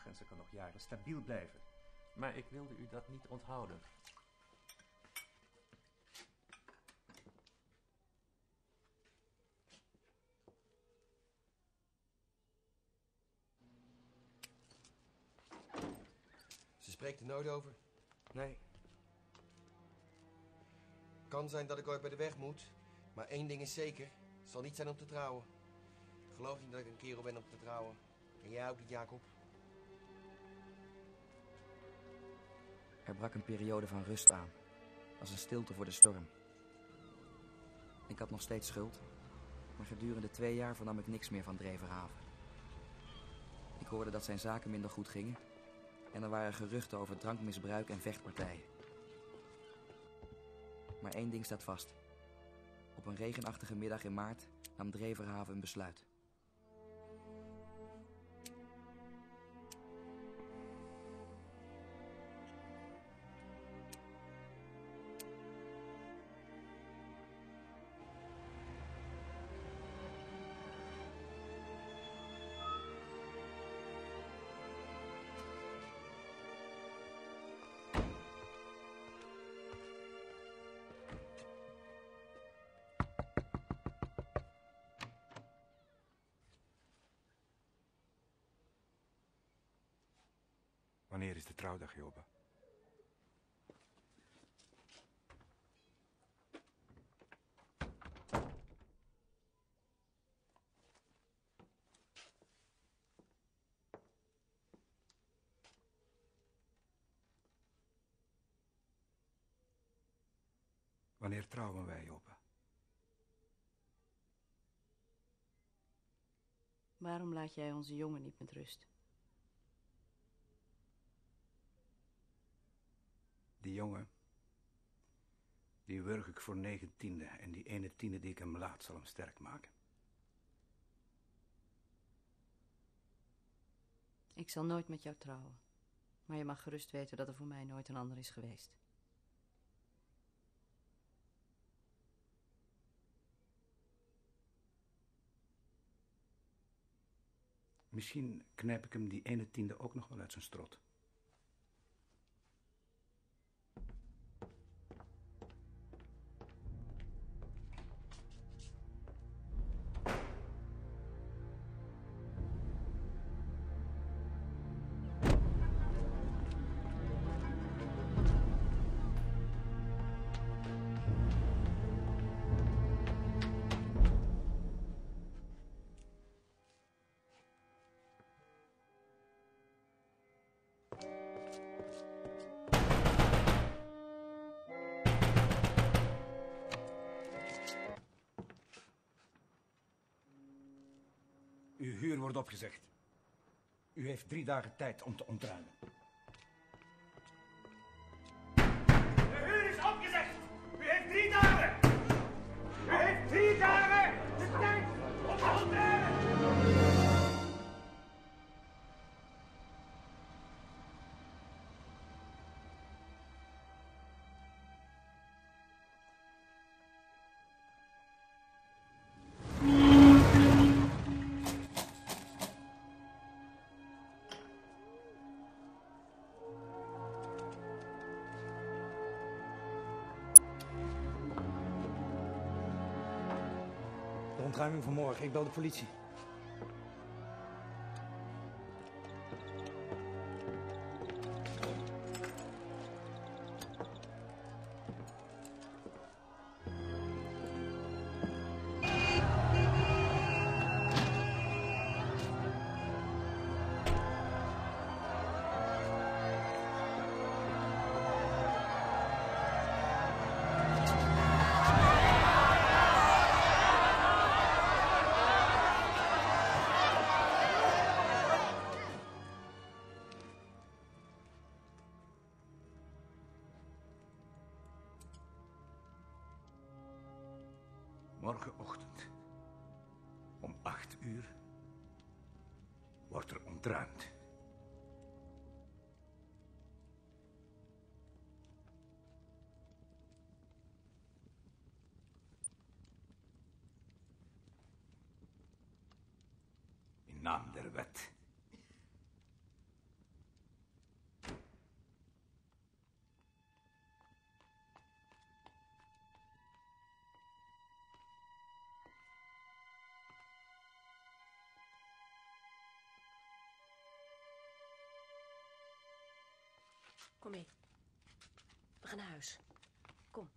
en ze kan nog jaren stabiel blijven. Maar ik wilde u dat niet onthouden. Ze spreekt er nooit over. Nee. Kan zijn dat ik ooit bij de weg moet. Maar één ding is zeker. Het zal niet zijn om te trouwen. Ik geloof niet dat ik een kerel ben om te trouwen. En jij ook niet, Jacob. Er brak een periode van rust aan. Als een stilte voor de storm. Ik had nog steeds schuld. Maar gedurende 2 jaar vernam ik niks meer van Dreverhaven. Ik hoorde dat zijn zaken minder goed gingen. En er waren geruchten over drankmisbruik en vechtpartijen. Maar één ding staat vast. Op een regenachtige middag in maart nam Dreverhaven een besluit. Wanneer is de trouwdag, Joba? Wanneer trouwen wij, Joba? Waarom laat jij onze jongen niet met rust? Die jongen, die wurg ik voor 9/10 en die ene 10e die ik hem laat zal hem sterk maken. Ik zal nooit met jou trouwen. Maar je mag gerust weten dat er voor mij nooit een ander is geweest. Misschien knijp ik hem die ene 10e ook nog wel uit zijn strot. Uw huur wordt opgezegd. U heeft 3 dagen tijd om te ontruimen. De huur is opgezegd! U heeft 3 dagen! U heeft 3 dagen de tijd om te ontruimen! De ontruiming van morgen. Ik bel de politie. Morgenochtend om 8 uur wordt er ontruimd. In naam der wet. Kom mee. We gaan naar huis. Kom.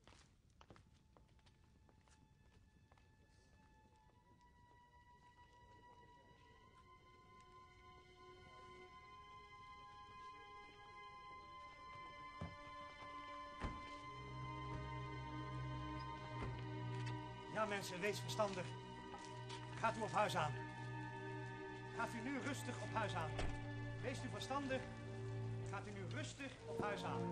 Ja, mensen, wees verstandig. Gaat u op huis aan. Gaat u nu rustig op huis aan. Wees u verstandig. Gaat u nu rustig op huis aan.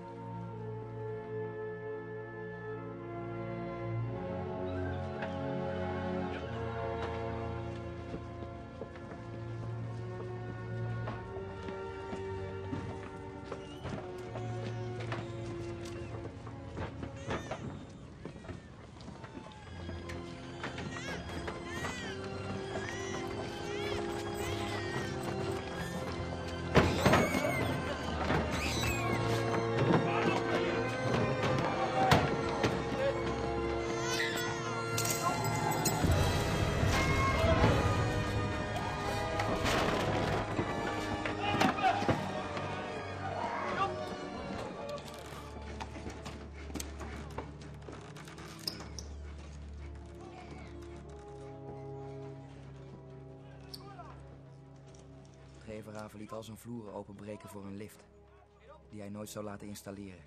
Dreverhaven liet al zijn vloeren openbreken voor een lift, die hij nooit zou laten installeren.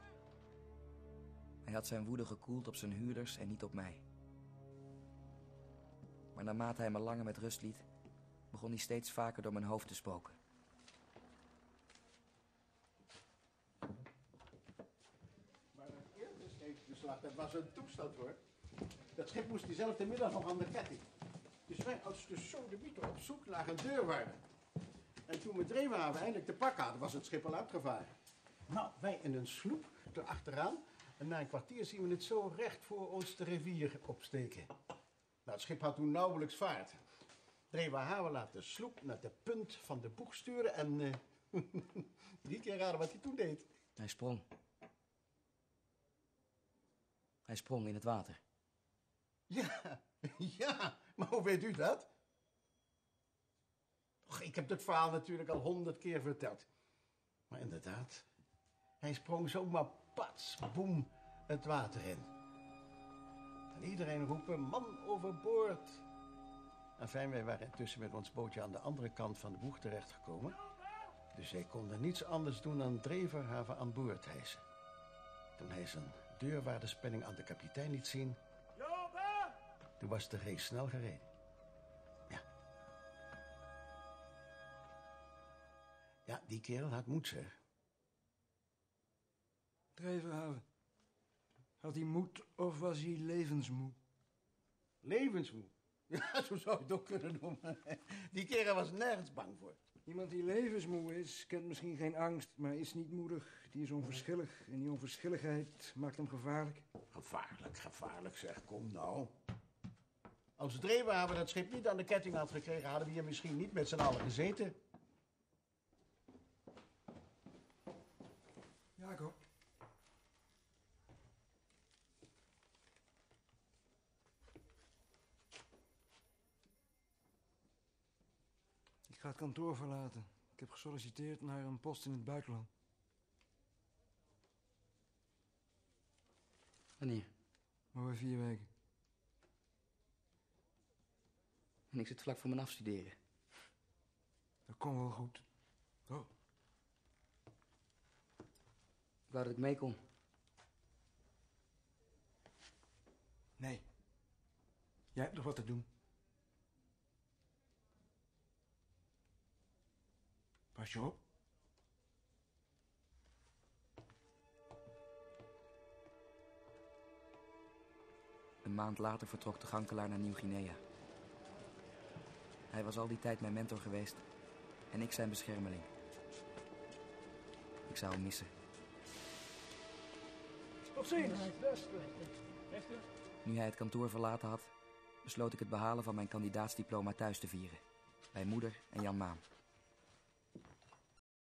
Hij had zijn woede gekoeld op zijn huurders en niet op mij. Maar naarmate hij me langer met rust liet, begon hij steeds vaker door mijn hoofd te spoken. Maar het eerste scheepsbeslag, dat was een toestand hoor. Dat schip moest diezelfde middag nog aan de ketting. Dus wij als de sodemieter op zoek naar een deurwaarder. En toen we Dreverhaven eindelijk te pakken hadden, was het schip al uitgevaren. Nou, wij in een sloep erachteraan. En na een kwartier zien we het zo recht voor ons de rivier opsteken. Nou, het schip had toen nauwelijks vaart. Dreverhaven laat de sloep naar de punt van de boeg sturen en 3 keer raden wat hij toen deed. Hij sprong. Hij sprong in het water. Ja, ja, maar hoe weet u dat? Och, ik heb dit verhaal natuurlijk al 100 keer verteld. Maar inderdaad, hij sprong zomaar pats, boem, het water in. En iedereen roepen, man overboord. Enfin, wij waren intussen met ons bootje aan de andere kant van de boeg terechtgekomen. Dus hij kon er niets anders doen dan Dreverhaven aan boord hijsen. Toen hij zijn deurwaarderspenning aan de kapitein liet zien, toen was de race snel gereden. Ja. Ja, die kerel had moed, zeg. Dreverhaven. Had hij moed of was hij levensmoe? Levensmoe? Ja, zo zou je het ook kunnen noemen. Die kerel was nergens bang voor. Iemand die levensmoe is, kent misschien geen angst, maar is niet moedig. Die is onverschillig en die onverschilligheid maakt hem gevaarlijk. Gevaarlijk, gevaarlijk, zeg. Kom nou. Als Dreverhaven dat schip niet aan de ketting had gekregen, hadden we hier misschien niet met z'n allen gezeten. Jacob. Ik ga het kantoor verlaten. Ik heb gesolliciteerd naar een post in het buitenland. Wanneer? Over 4 weken. En ik zit vlak voor mijn afstuderen. Dat komt wel goed. Oh. Ik wou dat ik mee kon. Nee. Jij hebt nog wat te doen. Pas je op. Een maand later vertrok de Gankelaar naar Nieuw-Guinea. Hij was al die tijd mijn mentor geweest en ik zijn beschermeling. Ik zou hem missen. Tot ziens. Nu hij het kantoor verlaten had, besloot ik het behalen van mijn kandidaatsdiploma thuis te vieren. Bij moeder en Jan Maan.